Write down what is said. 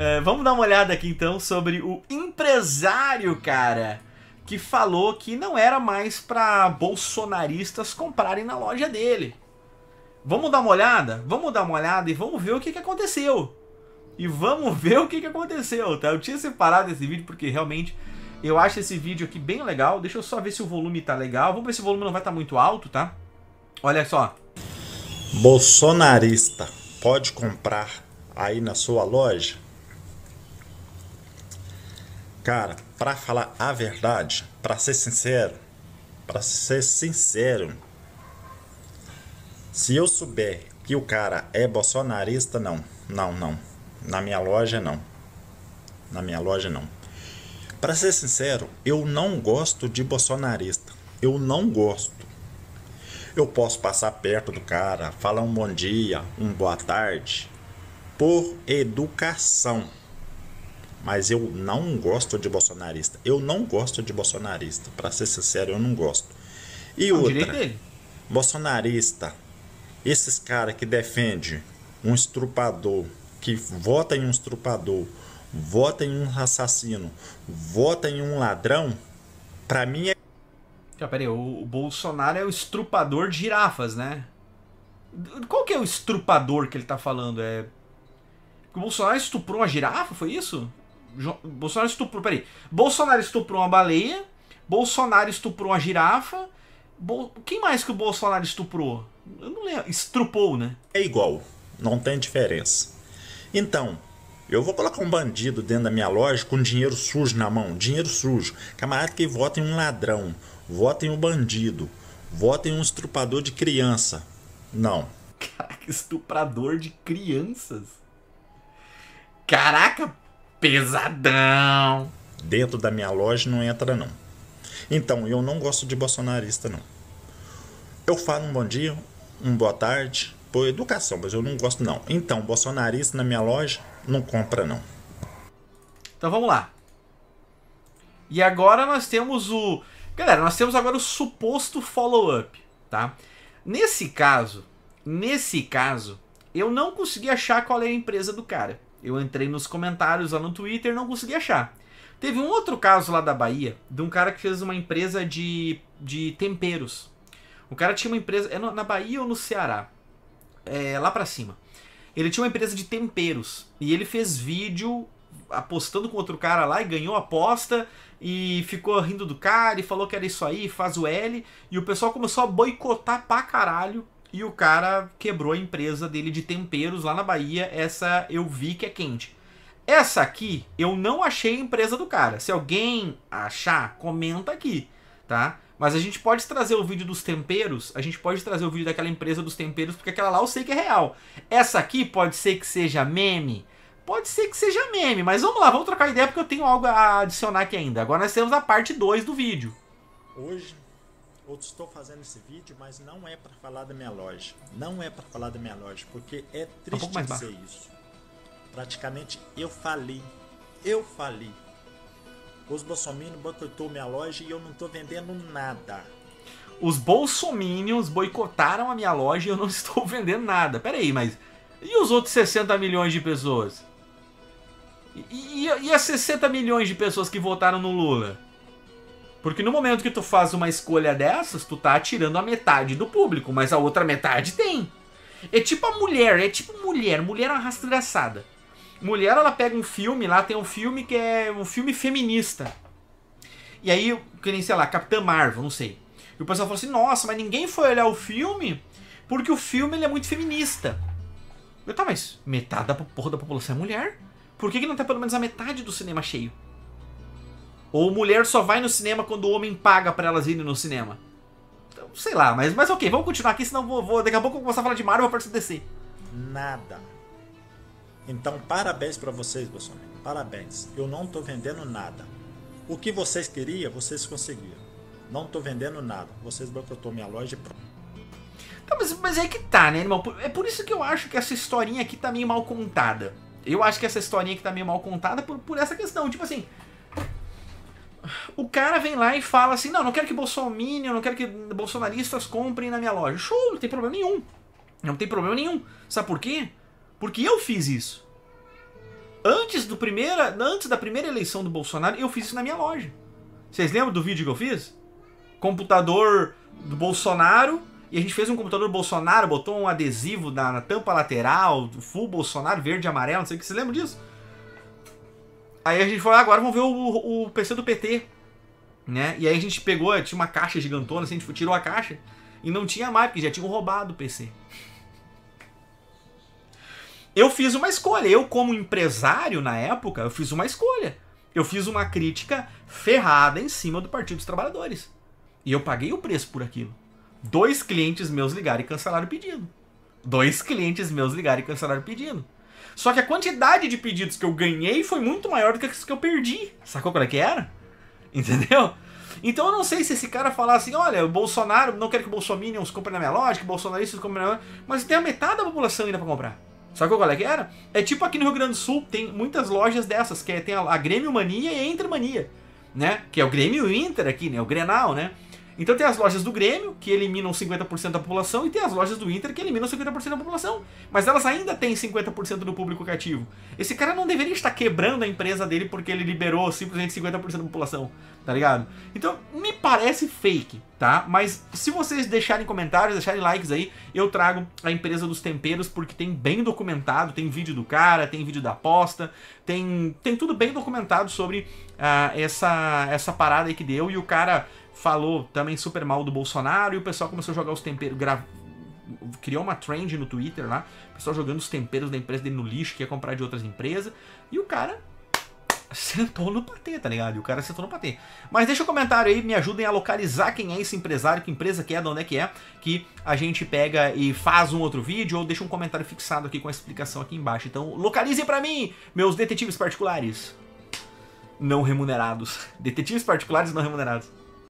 Vamos dar uma olhada aqui então sobre o empresário, cara, que falou que não era mais para bolsonaristas comprarem na loja dele. Vamos dar uma olhada? Vamos dar uma olhada e vamos ver o que aconteceu. E vamos ver o que aconteceu, tá? Eu tinha separado esse vídeo porque realmente eu acho esse vídeo aqui bem legal. Deixa eu só ver se o volume tá legal. Vamos ver se o volume não vai estar muito alto, tá? Olha só. Bolsonarista pode comprar aí na sua loja? Cara, pra falar a verdade, pra ser sincero, se eu souber que o cara é bolsonarista, não. Na minha loja, não. Na minha loja, não. Pra ser sincero, eu não gosto de bolsonarista. Eu não gosto. Eu posso passar perto do cara, falar um bom dia, um boa tarde, por educação. Mas eu não gosto de bolsonarista. Eu não gosto de bolsonarista. Pra ser sincero, eu não gosto. E outra, bolsonarista, esses caras que defendem um estrupador, que vota em um estrupador, vota em um assassino, vota em um ladrão, pra mim é... Peraí, o Bolsonaro é o estrupador de girafas, né? Qual que é o estrupador que ele tá falando? O Bolsonaro estuprou uma girafa, foi isso? Bolsonaro estuprou, peraí. Bolsonaro estuprou uma baleia, Bolsonaro estuprou uma girafa, quem mais que o Bolsonaro estuprou? Eu não lembro. Estrupou, né? É igual, não tem diferença. Então, eu vou colocar um bandido dentro da minha loja com dinheiro sujo na mão, dinheiro sujo. Camarada que vota em um ladrão, vota em um bandido, vota em um estrupador de criança. Não. Caraca, estuprador de crianças. Caraca, pesadão. Dentro da minha loja não entra, não. Então, eu não gosto de bolsonarista, não. Eu falo um bom dia, um boa tarde, por educação, mas eu não gosto, não. Então, bolsonarista na minha loja não compra, não. Então vamos lá. E agora nós temos o... Galera, nós temos agora o suposto follow-up, tá? Nesse caso, eu não consegui achar qual é a empresa do cara. Eu entrei nos comentários lá no Twitter e não consegui achar. Teve um outro caso lá da Bahia, de um cara que fez uma empresa de temperos. O cara tinha uma empresa... É na Bahia ou no Ceará? É lá pra cima. Ele tinha uma empresa de temperos. E ele fez vídeo apostando com outro cara lá e ganhou a aposta. E ficou rindo do cara e falou que era isso aí, faz o L. E o pessoal começou a boicotar pra caralho. E o cara quebrou a empresa dele de temperos lá na Bahia. Essa eu vi que é quente. Essa aqui eu não achei a empresa do cara. Se alguém achar, comenta aqui, tá? Mas a gente pode trazer o vídeo dos temperos, a gente pode trazer o vídeo daquela empresa dos temperos, porque aquela lá eu sei que é real. Essa aqui pode ser que seja meme? Pode ser que seja meme, mas vamos lá, vamos trocar ideia porque eu tenho algo a adicionar aqui ainda. Agora nós temos a parte 2 do vídeo. Hoje eu estou fazendo esse vídeo, mas não é para falar da minha loja. Não é para falar da minha loja, porque é triste dizer isso. Praticamente eu fali. Os bolsominions boicotou minha loja e eu não tô vendendo nada. Os bolsominions boicotaram a minha loja e eu não estou vendendo nada. Pera aí, mas... E os outros 60 milhões de pessoas? E as 60 milhões de pessoas que votaram no Lula? Porque no momento que tu faz uma escolha dessas, tu tá atirando a metade do público, mas a outra metade tem. É tipo a mulher, mulher é uma rastraçada. Mulher, ela pega um filme, lá tem um filme que é um filme feminista. E aí, que nem, sei lá, Capitã Marvel, não sei. E o pessoal fala assim, nossa, mas ninguém foi olhar o filme porque o filme ele é muito feminista. Eu, tá, mas metade da porra da população é mulher? Por que não tem pelo menos a metade do cinema cheio? Ou mulher só vai no cinema quando o homem paga pra elas irem no cinema? Então, sei lá, mas ok, vamos continuar aqui, senão daqui a pouco eu vou começar a falar de Marvel para DC. Nada. Então, parabéns pra vocês, Bolsonaro. Parabéns. Eu não tô vendendo nada. O que vocês queriam, vocês conseguiram. Não tô vendendo nada. Vocês boicotou minha loja e pronto. Tá, mas é que tá, né, irmão? É por isso que eu acho que essa historinha aqui tá meio mal contada. Eu acho que essa historinha aqui tá meio mal contada por essa questão. Tipo assim... O cara vem lá e fala assim, não quero que bolsominion, não quero que bolsonaristas comprem na minha loja. Show, não tem problema nenhum. Não tem problema nenhum. Sabe por quê? Porque eu fiz isso. antes da primeira eleição do Bolsonaro, eu fiz isso na minha loja. Vocês lembram do vídeo que eu fiz? Computador do Bolsonaro, e a gente fez um computador do Bolsonaro, botou um adesivo na tampa lateral, full Bolsonaro, verde e amarelo, não sei o que, vocês lembram disso? Aí a gente falou, agora vamos ver o PC do PT, né? E aí a gente pegou, tinha uma caixa gigantona, assim, a gente tirou a caixa, e não tinha mais, porque já tinham roubado o PC. Eu fiz uma escolha, eu como empresário na época, eu fiz uma escolha. Eu fiz uma crítica ferrada em cima do Partido dos Trabalhadores. E eu paguei o preço por aquilo. 2 clientes meus ligaram e cancelaram o pedido. 2 clientes meus ligaram e cancelaram o pedido. Só que a quantidade de pedidos que eu ganhei foi muito maior do que as que eu perdi. Sacou qual é que era? Entendeu? Então eu não sei se esse cara falar assim, olha, o Bolsonaro, não quero que o Bolsominions comprem na minha loja, que o bolsonaristas comprem na minha loja, mas tem a metade da população ainda pra comprar. Sabe qual é que era? É tipo aqui no Rio Grande do Sul, tem muitas lojas dessas, que tem a Grêmio Mania e a Inter Mania, né? Que é o Grêmio e o Inter aqui, né? O Grenal, né? Então tem as lojas do Grêmio, que eliminam 50% da população, e tem as lojas do Inter, que eliminam 50% da população. Mas elas ainda têm 50% do público cativo. Esse cara não deveria estar quebrando a empresa dele porque ele liberou simplesmente 50% da população, tá ligado? Então, me parece fake, tá? Mas se vocês deixarem comentários, deixarem likes aí, eu trago a empresa dos temperos, porque tem bem documentado, tem vídeo do cara, tem vídeo da aposta, tem tudo bem documentado sobre essa parada aí que deu, e o cara falou também super mal do Bolsonaro, e o pessoal começou a jogar os temperos, criou uma trend no Twitter lá, o pessoal jogando os temperos da empresa dele no lixo, que ia comprar de outras empresas, e o cara sentou no patê, tá ligado? E o cara sentou no patê. Mas deixa um comentário aí, me ajudem a localizar quem é esse empresário, que empresa que é, de onde é, que a gente pega e faz um outro vídeo, ou deixa um comentário fixado aqui com a explicação aqui embaixo. Então localizem pra mim, meus detetives particulares não remunerados. Detetives particulares não remunerados.